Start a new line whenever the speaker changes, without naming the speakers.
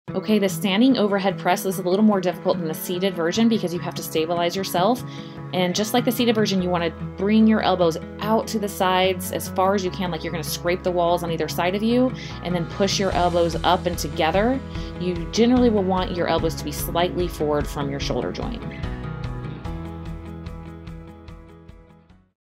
Okay, the standing overhead press is a little more difficult than the seated version because you have to stabilize yourself. And just like the seated version, you want to bring your elbows out to the sides as far as you can, like you're going to scrape the walls on either side of you, and then push your elbows up and together. You generally will want your elbows to be slightly forward from your shoulder joint.